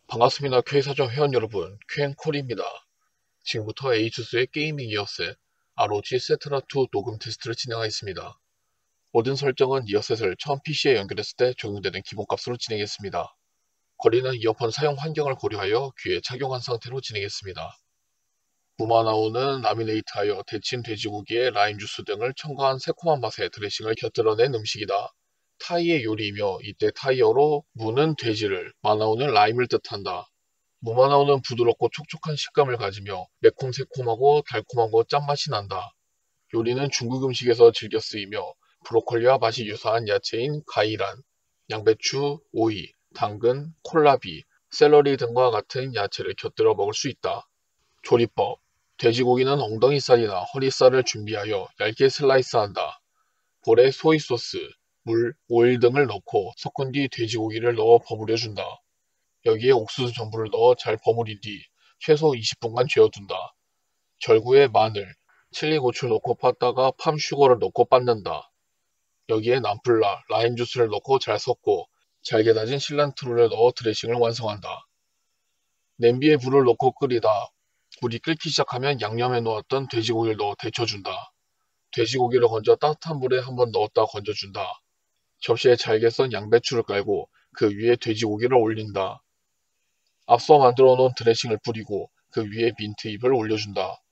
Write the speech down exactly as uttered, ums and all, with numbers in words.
반갑습니다. 퀘이사전 회원 여러분, 퀘엔콜입니다. 지금부터 에이수스의 게이밍 이어셋 알오지 세트라이 녹음 테스트를 진행하겠습니다. 모든 설정은 이어셋을 처음 피시에 연결했을 때 적용되는 기본값으로 진행했습니다. 거리는 이어폰 사용 환경을 고려하여 귀에 착용한 상태로 진행했습니다. 무마나오는 라미네이트하여 데친 돼지고기에 라임 주스 등을 첨가한 새콤한 맛의 드레싱을 곁들여낸 음식이다. 타이의 요리이며 이때 타이어로 무는 돼지를, 마나오는 라임을 뜻한다. 무마나오는 부드럽고 촉촉한 식감을 가지며 매콤새콤하고 달콤하고 짠맛이 난다. 요리는 중국 음식에서 즐겨 쓰이며 브로콜리와 맛이 유사한 야채인 가이란, 양배추, 오이, 당근, 콜라비, 샐러리 등과 같은 야채를 곁들여 먹을 수 있다. 조리법: 돼지고기는 엉덩이살이나 허리살을 준비하여 얇게 슬라이스한다. 볼에 소이소스, 물, 오일 등을 넣고 섞은 뒤 돼지고기를 넣어 버무려준다. 여기에 옥수수 전분을 넣어 잘 버무린 뒤 최소 이십 분간 재워둔다. 절구에 마늘, 칠리 고추를 넣고 빻다가 팜슈거를 넣고 빻는다. 여기에 남플라, 라임 주스를 넣고 잘 섞고 잘게 다진 실란트로를 넣어 드레싱을 완성한다. 냄비에 물을 넣고 끓이다 물이 끓기 시작하면 양념해 놓았던 돼지고기를 넣어 데쳐준다. 돼지고기를 건져 따뜻한 물에 한번 넣었다 건져준다. 접시에 잘게 썬 양배추를 깔고 그 위에 돼지고기를 올린다. 앞서 만들어 놓은 드레싱을 뿌리고 그 위에 민트잎을 올려준다.